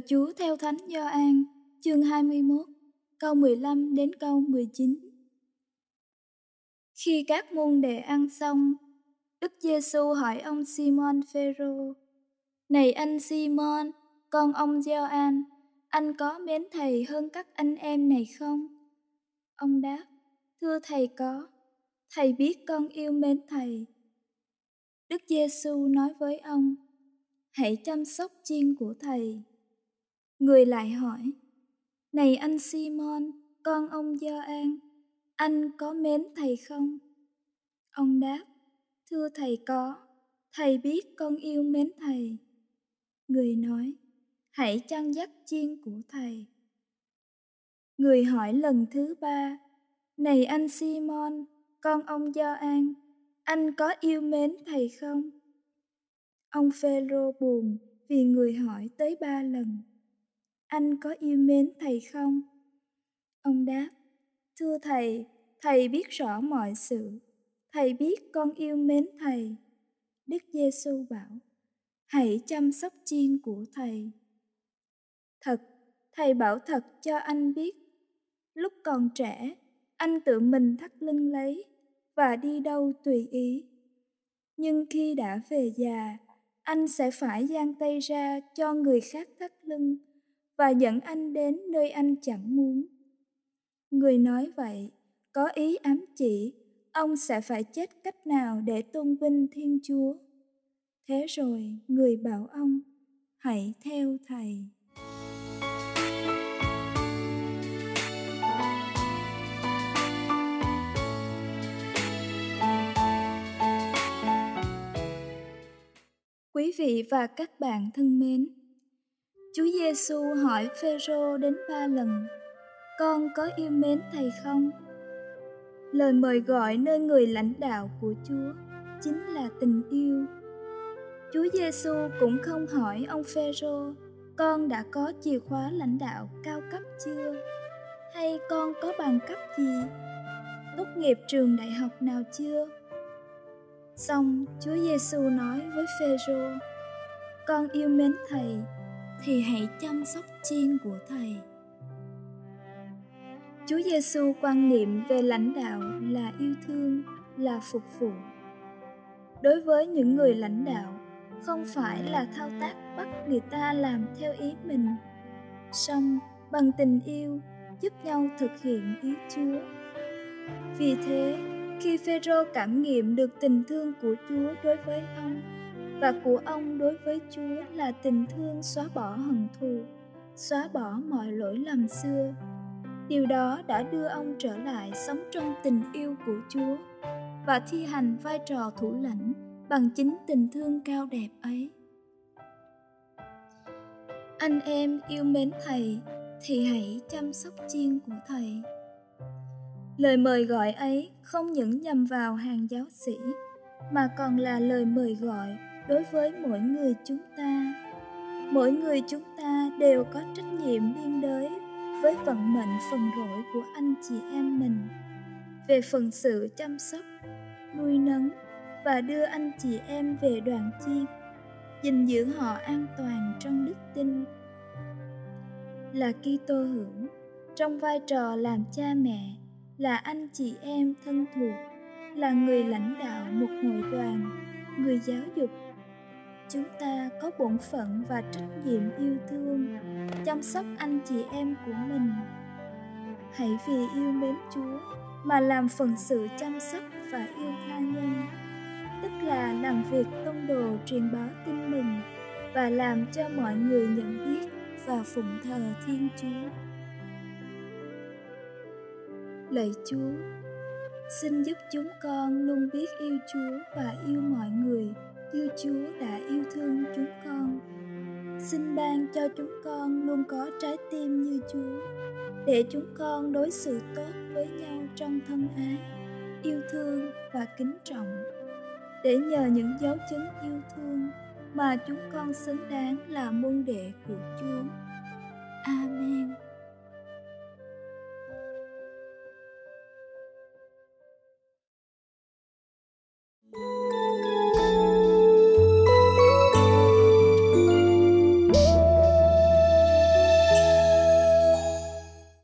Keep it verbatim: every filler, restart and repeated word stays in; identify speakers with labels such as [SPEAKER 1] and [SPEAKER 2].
[SPEAKER 1] Chúa theo Thánh Gioan, chương hai mươi mốt, câu mười lăm đến câu mười chín. Khi các môn đệ ăn xong, Đức Giêsu hỏi ông Simon Phêrô: "Này anh Simon, con ông Gioan, anh có mến thầy hơn các anh em này không?" Ông đáp: "Thưa thầy, có. Thầy biết con yêu mến thầy." Đức Giêsu nói với ông: "Hãy chăm sóc chiên của thầy." Người lại hỏi: "Này anh Simon, con ông Gioan, anh có mến thầy không?" Ông đáp: "Thưa thầy, có. Thầy biết con yêu mến thầy." Người nói: "Hãy chăn dắt chiên của thầy." Người hỏi lần thứ ba: "Này anh Simon, con ông Gioan, anh có yêu mến thầy không?" Ông Phêrô buồn vì người hỏi tới ba lần: "Anh có yêu mến thầy không?" Ông đáp: "Thưa thầy, thầy biết rõ mọi sự. Thầy biết con yêu mến thầy." Đức Giêsu bảo: "Hãy chăm sóc chiên của thầy." Thật, thầy bảo thật cho anh biết, lúc còn trẻ, anh tự mình thắt lưng lấy và đi đâu tùy ý. Nhưng khi đã về già, anh sẽ phải giang tay ra cho người khác thắt lưng và dẫn anh đến nơi anh chẳng muốn. Người nói vậy có ý ám chỉ ông sẽ phải chết cách nào để tôn vinh Thiên Chúa. Thế rồi người bảo ông: "Hãy theo thầy." Quý vị và các bạn thân mến, Chúa Giêsu hỏi Phêrô đến ba lần: "Con có yêu mến thầy không?" Lời mời gọi nơi người lãnh đạo của Chúa chính là tình yêu. Chúa Giêsu cũng không hỏi ông Phêrô: "Con đã có chìa khóa lãnh đạo cao cấp chưa?" hay "Con có bằng cấp gì? Tốt nghiệp trường đại học nào chưa?" Xong Chúa Giêsu nói với Phêrô: "Con yêu mến thầy thì hãy chăm sóc chiên của thầy." Chúa Giêsu quan niệm về lãnh đạo là yêu thương, là phục vụ. Đối với những người lãnh đạo, không phải là thao tác bắt người ta làm theo ý mình, song bằng tình yêu giúp nhau thực hiện ý Chúa. Vì thế, khi Phêrô cảm nghiệm được tình thương của Chúa đối với ông và của ông đối với Chúa là tình thương xóa bỏ hận thù, xóa bỏ mọi lỗi lầm xưa, điều đó đã đưa ông trở lại sống trong tình yêu của Chúa và thi hành vai trò thủ lãnh bằng chính tình thương cao đẹp ấy. Anh em yêu mến thầy thì hãy chăm sóc chiên của thầy. Lời mời gọi ấy không những nhằm vào hàng giáo sĩ, mà còn là lời mời gọi đối với mỗi người chúng ta. Mỗi người chúng ta đều có trách nhiệm liên đới với vận mệnh phần rỗi của anh chị em mình, về phận sự chăm sóc, nuôi nấng và đưa anh chị em về đoàn chiên, gìn giữ họ an toàn trong đức tin. Là Kitô hữu, trong vai trò làm cha mẹ, là anh chị em thân thuộc, là người lãnh đạo một hội đoàn, người giáo dục, chúng ta có bổn phận và trách nhiệm yêu thương, chăm sóc anh chị em của mình. Hãy vì yêu mến Chúa mà làm phần sự chăm sóc và yêu tha nhân, tức là làm việc tông đồ truyền bá tin mừng và làm cho mọi người nhận biết và phụng thờ Thiên Chúa. Lạy Chúa, xin giúp chúng con luôn biết yêu Chúa và yêu mọi người như Chúa đã yêu thương chúng con. Xin ban cho chúng con luôn có trái tim như Chúa, để chúng con đối xử tốt với nhau trong thân ái, yêu thương và kính trọng, để nhờ những dấu chứng yêu thương mà chúng con xứng đáng là môn đệ của Chúa. Amen.